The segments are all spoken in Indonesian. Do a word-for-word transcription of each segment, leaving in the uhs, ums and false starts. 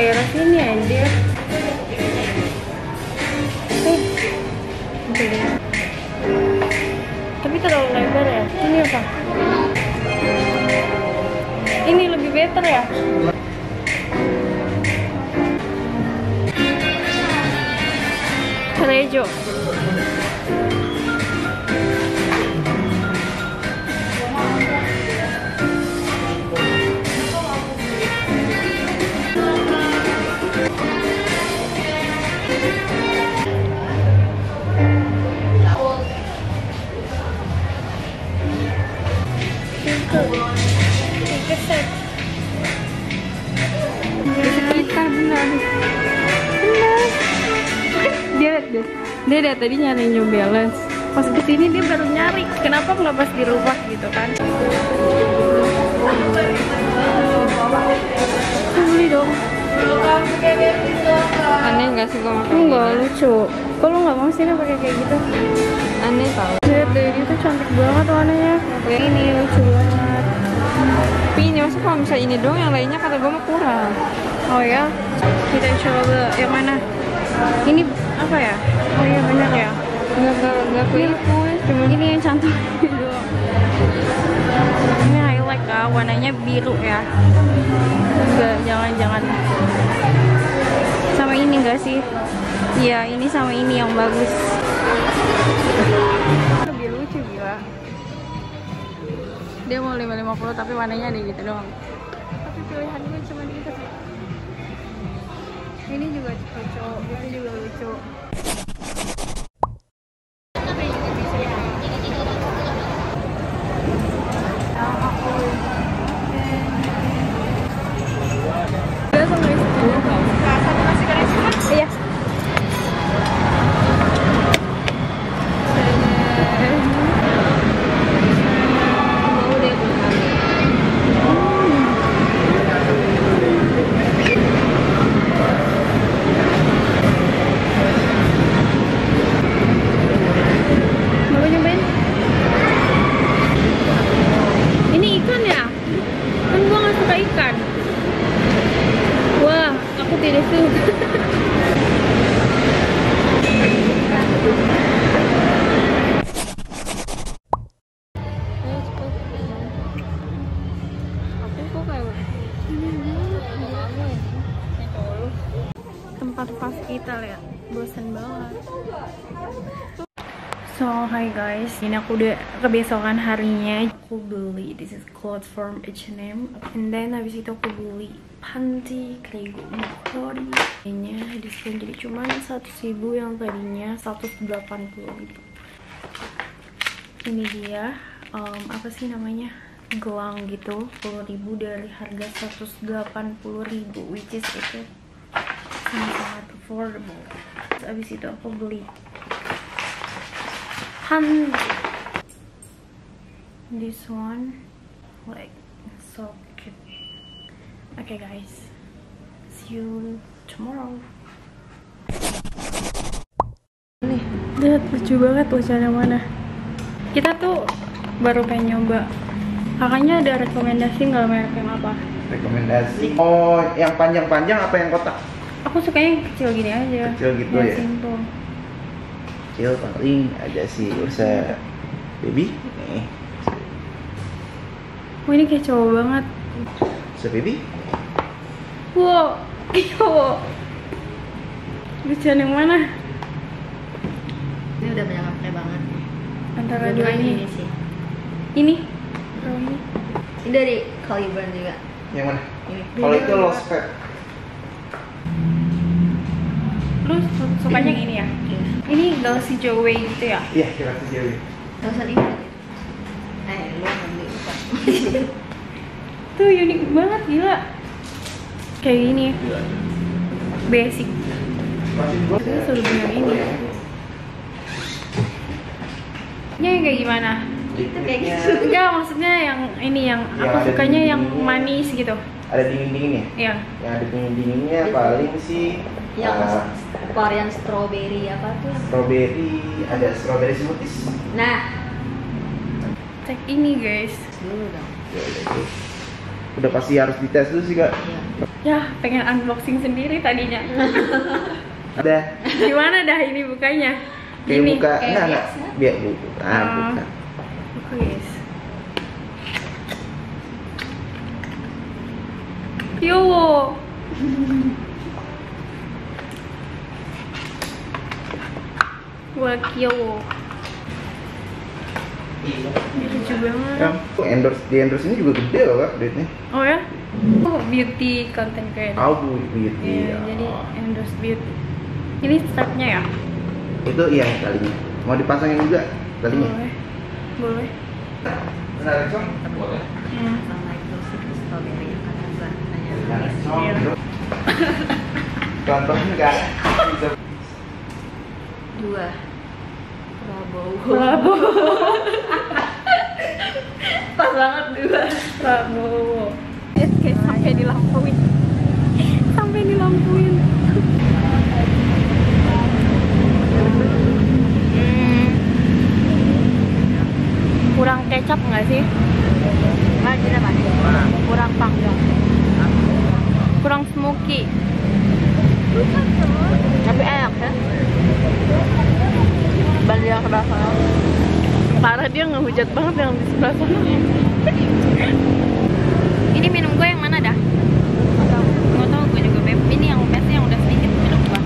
daerah sini anjir. Eh, oke deh. Tapi terlalu lebar ya. Ini apa? Ini lebih better ya. Rejo. Dia lihat deh, dia dari tadi nyari New Balance. Pas kesini dia baru nyari. Kenapa nggak pas di rumah gitu kan? Beli dong. Aneh nggak sih gue makan? Enggak lucu. Kalau nggak mau sini pakai kayak gitu. Aneh tau. Lihat deh, itu cantik banget warnanya. Ini lucu banget. Tapi ini masa kalau misalnya ini dong, yang lainnya kata gue mah kurang. Oh ya, kita coba yang mana? Ini apa ya? Oh iya benar ya. Nggak nggak nggak kelipu, cuma Ini yang cantik doang. Ini highlight ah, warnanya biru ya. Enggak, jangan-jangan. Sama ini enggak sih? Iya, ini sama ini yang bagus. Lebih lucu gila. Dia mau lima ratus lima puluh tapi warnanya ada gitu doang. Tapi pilihan gue cuma itu sih. Ini juga lucu, ini juga lucu. Iya. Mau nyobain? Ini ikan ya? Kan gua nggak suka ikan. Wah, aku tidak suka. Tempat pas kita lihat, bosan banget. So hi guys, ini aku udah kebesokan harinya. Aku beli this is clothes from H and M, and then habis itu aku beli panty Kleigo Mukori. Ini diskon jadi cuma seratus ribu yang tadinya seratus delapan puluh ribu. Ini dia um, apa sih namanya, gelang gitu, sepuluh ribu dari harga seratus delapan puluh ribu, which is itu sangat affordable. Terus abis itu aku beli hand this one, like so cute. Okay guys, see you tomorrow. Nih, lihat lucu banget tulisannya mana. Kita tuh baru pengen nyoba. Kakaknya ada rekomendasi nggak merek yang apa? Rekomendasi. Oh, yang panjang-panjang apa yang kotak? Aku sukanya yang kecil gini aja. Kecil gitu yang ya? Simple. Kecil paling ada sih Ursa Baby. Nih. Oh ini kayak cowok banget. Ursa Baby. Wow, cowok. Lucuan yang mana? Ini udah banyak yang pakai banget. Antara Gua dua bilang ini. ini sih. Ini. Oh, ini. Ini dari Caliburn juga. Yang mana? Ini. Kalau itu Lost Pet. Lu su- sukanya yang ini ya? Iya. Ini Galaxy Joey gitu ya? Iya, kita sejauh. Gak usah lihat. Eh, lu ngambil lupa. Tuh unik banget gila. Kayak gini. Basic. Tapi suruh beli yang ini. Ini yang kayak gimana? Itu kayak gitu. Enggak, maksudnya yang ini yang Yang aku ada sukanya yang dinding-dindingnya. manis gitu. Ada dingin-dinginnya. Iya. Yang ada dingin-dinginnya paling sih Yang uh, varian strawberry apa tuh? strawberry, ada strawberry smoothies. Nah, Cek ini guys. dulu dong. Ya udah itu. Udah pasti harus dites dulu sih, Kak. Iya. Ya, pengen unboxing sendiri tadinya. Udah. Gimana dah ini bukanya? Kayak Gini. buka, kayak enggak enggak. biasa. Biar buka. Ah, Ah. buka. Oke, guys. Yo. Wah, kyo. Lucu banget. Yang endorse di endorse ini juga gede loh kak duitnya. Oh ya? Oh, beauty content creator. Oh bu, beauty. Iya, ya. jadi endorse beauty. Ini strapnya ya? Itu iya talinya. Mau dipasangin juga talinya. Boleh. Boleh. Benar Exxon? Boleh. Hmm. Iya. Contohnya kak. Dua. Prabowo. Prabowo. Pas banget dua. Prabowo. Yes, guys, sampai dilampuin. Sampai dilampuin. Hmm. Kurang kecap nggak sih? Lanjut apa? Kurang panggang. Kurang smoky. Tapi enak ya. Banding yang sebelah sana. Parah, dia ngehujat banget yang di sebelah sana. Ini minum gue yang mana dah? Nggak tahu gue juga beb. Ini yang biasa yang udah sedikit minum gue.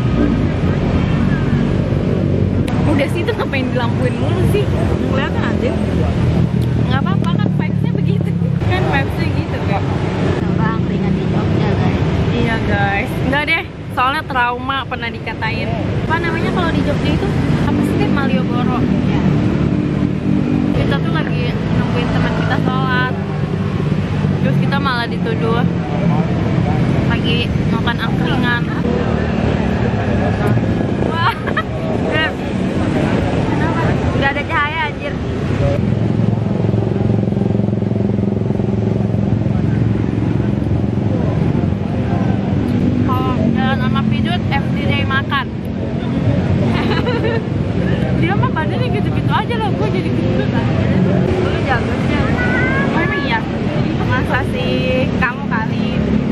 Udah sih itu ngapain dilampuin mulu sih? Kelihatan aja. Nggak apa-apa kan vibes-nya begitu. Kan vibes-nya gitu kak. Bang, ringan di Jogja guys. Iya guys. Enggak deh. Soalnya trauma pernah dikatain. Apa namanya kalau di Jogja itu? Apa sih Malioboro? Ya. Kita tuh lagi nungguin teman kita sholat, terus kita malah dituduh lagi makan angkringan. Wah, Beb. Kenapa? Gak ada cahaya anjir. Kalau jalan sama Pidut, F D J makan. Dia mah badannya gitu-gitu aja lah, gue jadi gitu lah. Lu jago sih. Oh emang iya? Masa sih kamu kali.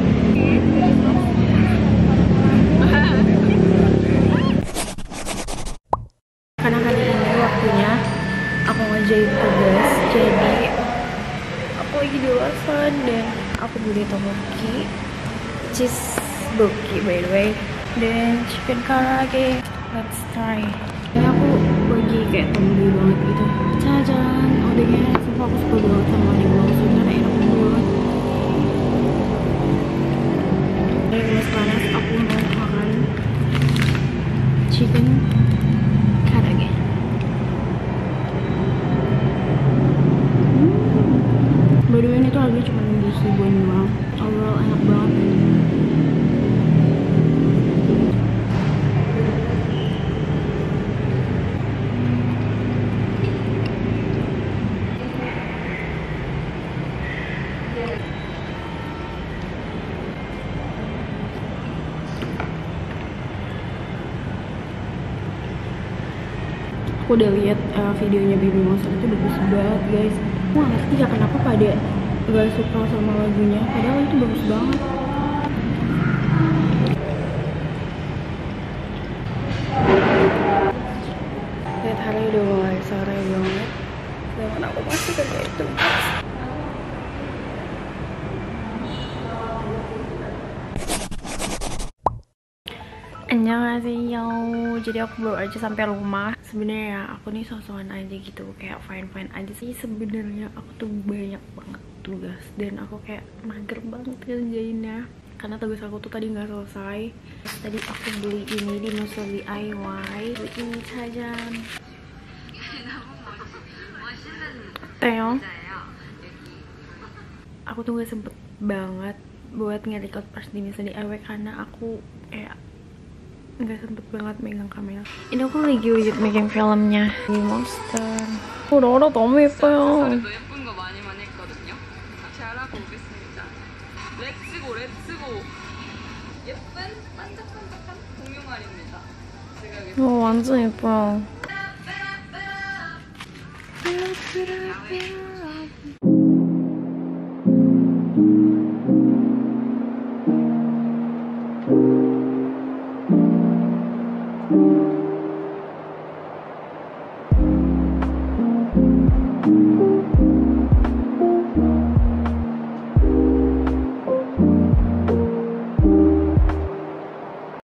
Karena kali ini waktunya aku ngejahit tugas, jadi aku lagi dewasa dan aku beli tomoki, cheese boki by the way, dan chicken karaage. Let's try. Ini aku lagi kayak tomboy banget gitu. Cajan, odengnya sumpah aku suka banget sama odeng bangsu karena enak banget. Dari gelas panas aku mau makan chicken karaage. Hmm. By the way ini tuh harganya cuma enam belas ribuan doang. Overall enak banget. Aku udah lihat uh, videonya Baby Monster itu bagus banget guys. Wah ngerti gak kenapa pada gak suka sama lagunya, padahal itu bagus banget. Lihat hari udah mulai sore banget, dan aku masih kerja itu. Annyeonghaseyo. Jadi aku baru aja sampai rumah. Sebenarnya ya aku nih sosokan aja gitu, kayak fine fine aja sih. Sebenarnya aku tuh banyak banget tugas dan aku kayak mager banget kerjainnya karena tugas aku tuh tadi nggak selesai. Terus tadi aku beli ini di Nusa D I Y, beli ini Cajan. Teo. Aku tuh gak sempet banget buat nge-record pas di Nusa D I Y karena aku kayak nggak sempet banget megang kamera. Ini aku lagi wujud making filmnya Baby Monster. Udah-udah 너무 예뻐요. 예쁜 거 많이 많이 했거든요. 잘하고 오겠습니다. 렛츠고 렛츠고. 예쁜 반짝반짝한 공룡알입니다. 제가 와 완전 예뻐요. Bye.